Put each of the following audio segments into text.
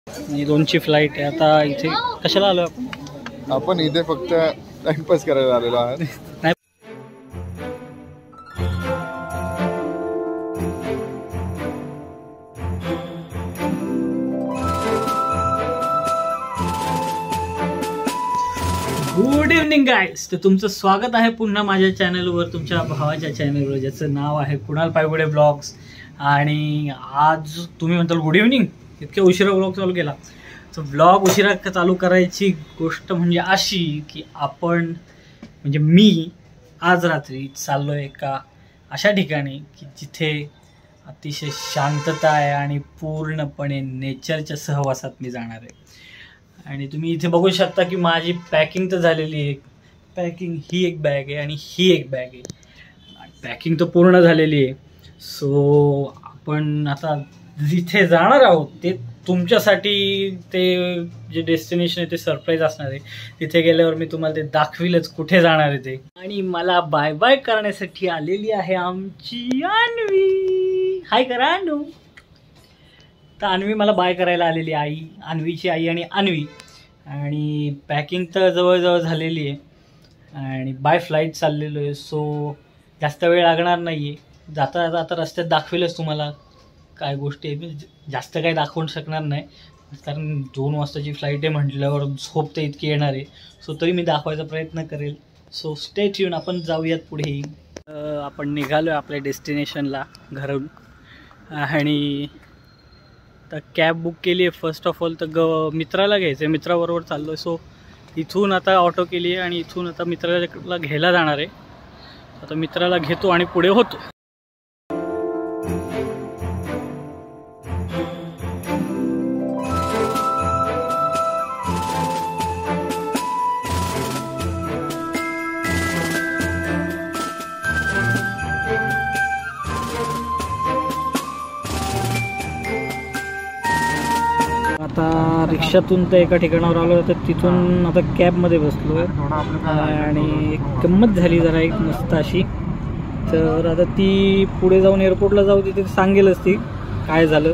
2ची flight आहे. आता इथे कशाला आलो आपण इथे फक्त टाइमपास करायला आलेलो आहात. Good evening guys. तर तुमचं स्वागत आहे पुन्हा माझ्या चॅनलवर, तुमच्या भावाच्या चॅनलवर, ज्याचं नाव आहे कुणालपाइगुडे व्लॉग्स. आणि आज तुम्ही म्हणताल गुड इव्हनिंग, इतक्या उशिरा व्लॉग चालू केला. तर व्लॉग उशिरा चालू करायची गोष्ट म्हणजे अशी की आपण म्हणजे मी आज रात्री चाललो आहे एका अशा ठिकाणी की जिथे अतिशय शांतता आहे आणि पूर्णपणे नेचरच्या सहवासात मी जाणार आहे. आणि तुम्ही इथे बघू शकता की माझी पॅकिंग तर झालेली आहे. पॅकिंग ही एक बॅग आहे आणि ही एक बॅग आहे. पॅकिंग तर पूर्ण झालेली आहे. सो आपण आता जिथे जाणार आहोत ते तुमच्यासाठी ते जे डेस्टिनेशन आहे ते सरप्राईज असणार आहे. तिथे गेल्यावर मी तुम्हाला ते दाखविलच कुठे जाणार आहे ते. आणि मला बाय बाय करण्यासाठी आलेली आहे आमची अन्वी. हाय करा अन्नू. तर अन्वी मला बाय करायला आलेली आई, अन्वीची आई आणि अन्वी. आणि पॅकिंग तर जवळजवळ झालेली आहे आणि बाय फ्लाईट चाललेलो आहे. सो जास्त वेळ लागणार नाही आहे. जाता जाता रस्त्यात दाखवेलच तुम्हाला काय गोष्टी आहे. जास्त काही दाखवू शकणार नाही कारण 2 वाजताची फ्लाईट आहे म्हटल्यावर झोप तर इतकी येणार आहे. सो तरी मी दाखवायचा प्रयत्न करेल. So stay tune. आपण जाऊयात पुढे. आपण निघालो आहे आपल्या डेस्टिनेशनला घरून. आणि तर कॅब बुक केली आहे. फर्स्ट ऑफ ऑल तर मित्राला घ्यायचं आहे, मित्राबरोबर चाललो आहे. सो इथून आता ऑटो केली आहे आणि इथून आता मित्राला घ्यायला जाणार आहे. आता मित्राला घेतो आणि पुढे होतो. आता रिक्षातून तर एका ठिकाणावर आलो तर तिथून आता कॅबमध्ये बसलो आणि गंमत झाली जरा एक मस्त अशी. तर आता ती पुढे जाऊन एअरपोर्टला जाऊ तिथे सांगेलच ती काय झालं.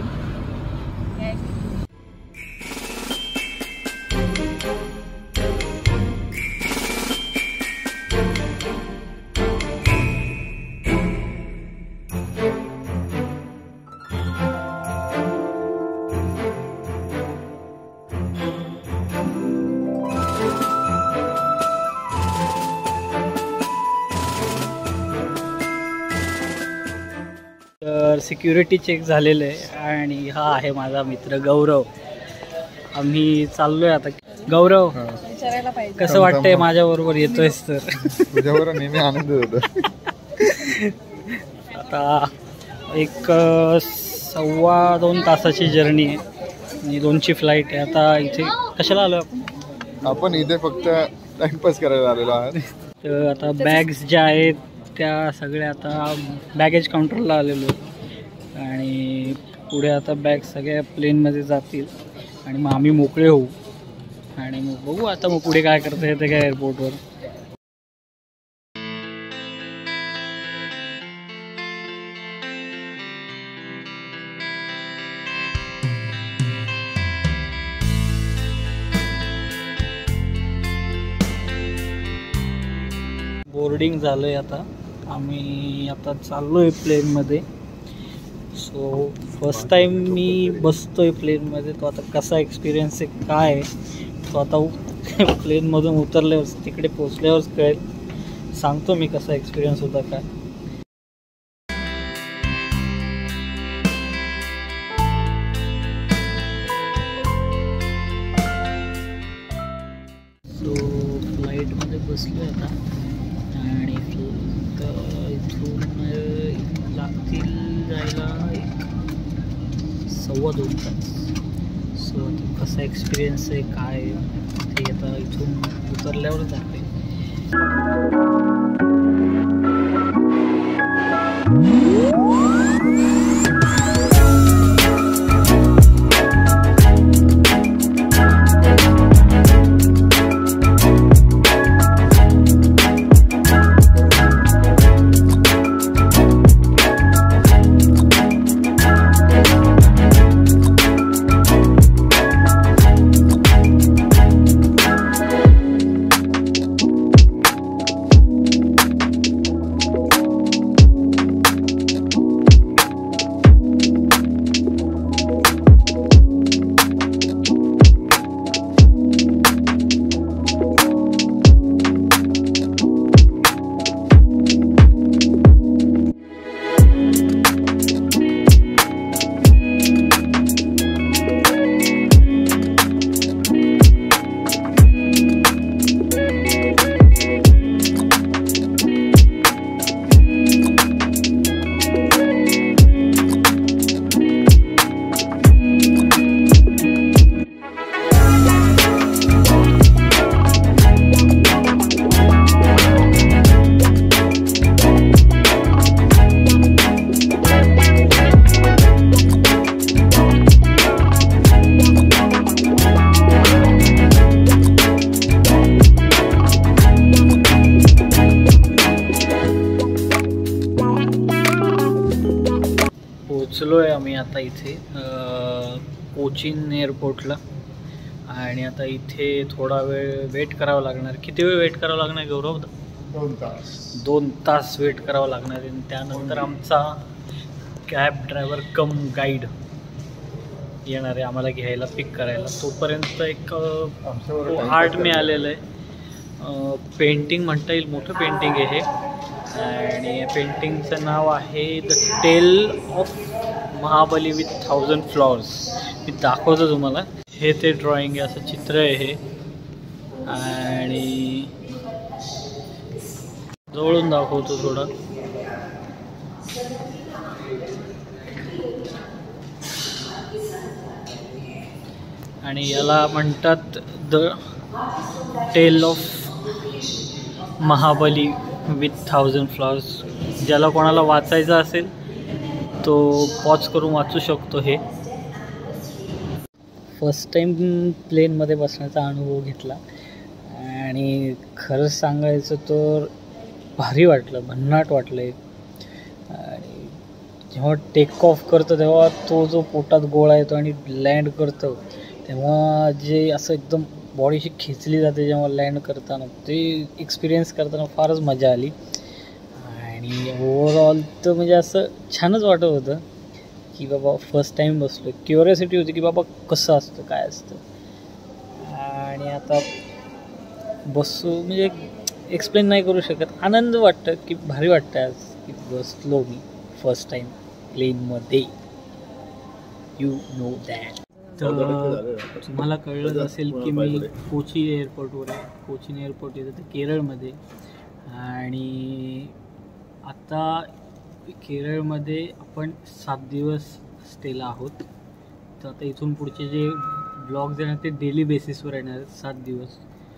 तर सिक्युरिटी चेक झालेलं आहे आणि हा आहे माझा मित्र गौरव. आम्ही चाललोय आता. गौरव, कसं वाटतंय माझ्याबरोबर येतोयस तर? तुझ्याबरोबर नेहमी आनंद होतो. आता एक 2.25 तासाची जर्नी आहे आणि 2ची फ्लाईट आहे. आता इथे कशाला आलो आपण इथे फक्त टाइमपास करायला आलेलो आहात. तर आता बॅग्स ज्या आहेत त्या सगळ्या आता बॅगेज काउंटरला आलेलो आणि पुढे आता बॅग सगळ्या प्लेनमध्ये जातील आणि मग आम्ही मोकळे होऊ. आणि मग बघू आता मग पुढे काय करता येते काय एअरपोर्टवर. बोर्डिंग झालं आहे. आता आम्ही आता चाललो आहे प्लेनमध्ये. सो फर्स्ट टाईम मी बसतो आहे प्लेनमध्ये. तो आता कसा एक्सपिरियन्स आहे काय आहे तो आता प्लेनमधून उतरल्यावर तिकडे पोचल्यावरच कळेल. सांगतो मी कसा एक्सपिरियन्स होता काय. सो फ्लाईटमध्ये बसलो आता आणि इथून लागतील जायला 1.25 तास. सो आता कसा एक्सपिरियन्स आहे काय ते आता इथून उतरल्यावर दाखवेल. इथे कोचीन एअरपोर्टला आणि आता इथे थोडा वेळ वेट करावं लागणार. किती वेळ वेट करावं लागणार गौरव? 2 तास वेट करावं लागणार आहे. त्यानंतर आमचा कॅब ड्रायव्हर कम गाईड येणार आहे आम्हाला घ्यायला, पिक करायला. तोपर्यंत एक आर्ट मिळालेलं आहे. पेंटिंग म्हणता येईल, मोठं पेंटिंग आहे हे. आणि या पेंटिंगचं नाव आहे the tale of Mahabali with 1000 flowers. मी दाखवतो तुम्हाला. हे ते ड्रॉइंग आहे, असं चित्र आहे हे. आणि जवळून दाखवतो थोडं. आणि याला म्हणतात the tale of Mahabali with 1000 flowers. ज्याला कोणाला वाचायचं असेल तो पॉज करून वाचू शकतो. हे फर्स्ट टाईम प्लेनमध्ये बसण्याचा अनुभव घेतला आणि खरंच सांगायचं तर भारी वाटलं, भन्नाट वाटलं. आणि जेव्हा टेक ऑफ करतो तेव्हा तो जो पोटात गोळा येतो आणि लँड करतो तेव्हा जे असं एकदम बॉडीशी खेचली जाते जेव्हा लँड करताना, ते एक्सपिरियन्स करताना फारच मजा आली. आणि ओव्हरऑल तर म्हणजे असं छानच वाटत होतं की बाबा फर्स्ट टाईम बसलो. क्युरियोसिटी होती की बाबा कसं असतं, काय असतं. आणि आता बसू म्हणजे एक्सप्लेन नाही करू शकत. आनंद वाटतं की भारी वाटतं आज की बसलो मी फर्स्ट टाईम प्लेनमध्ये. You know that. तर तुम्हाला कळलंच असेल की मी कोची एअरपोर्टवर आहे. कोचीन एअरपोर्ट येतं ते केरळमध्ये. आणि आता केरळमध्ये आपण 7 दिवस स्टेला आहोत. तर आता इथून पुढचे जे ब्लॉग्स येणार ते डेली बेसिसवर येणार आहेत 7 दिवस.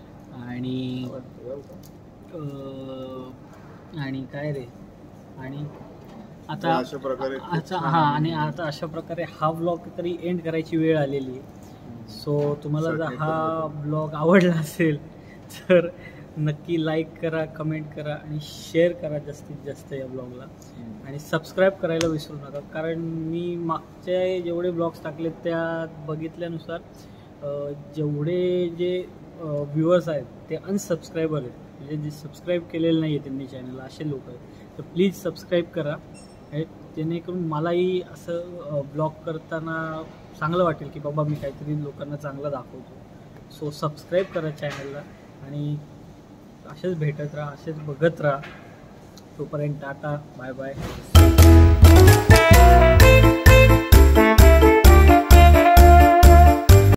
आणि काय रे, आणि आता आणि आता अशा प्रकारे हा ब्लॉग तरी एंड करायची वेळ आलेली आहे. सो तुम्हाला जर हा ब्लॉग आवडला असेल तर नक्की लाईक करा, कमेंट करा आणि शेअर करा जास्तीत जास्त या ब्लॉगला. आणि सबस्क्राईब करायला विसरू नका, कारण मी मागचे जेवढे ब्लॉग्स टाकले त्या बघितल्यानुसार जेवढे जे व्ह्युअर्स आहेत ते अनसबस्क्रायबर आहेत, म्हणजे जे सबस्क्राईब केलेलं नाही आहे त्यांनी चॅनलला, असे लोक आहेत. तर प्लीज सबस्क्राईब करा, जेणेकरून मलाही असं ब्लॉग करताना चांगलं वाटेल की बाबा मी काहीतरी लोकांना चांगलं दाखवतो. सो सबस्क्राईब करा चॅनलला आणि असेच भेटत राहा, असेच बघत राहा. तोपर्यंत टाटा, बाय बाय.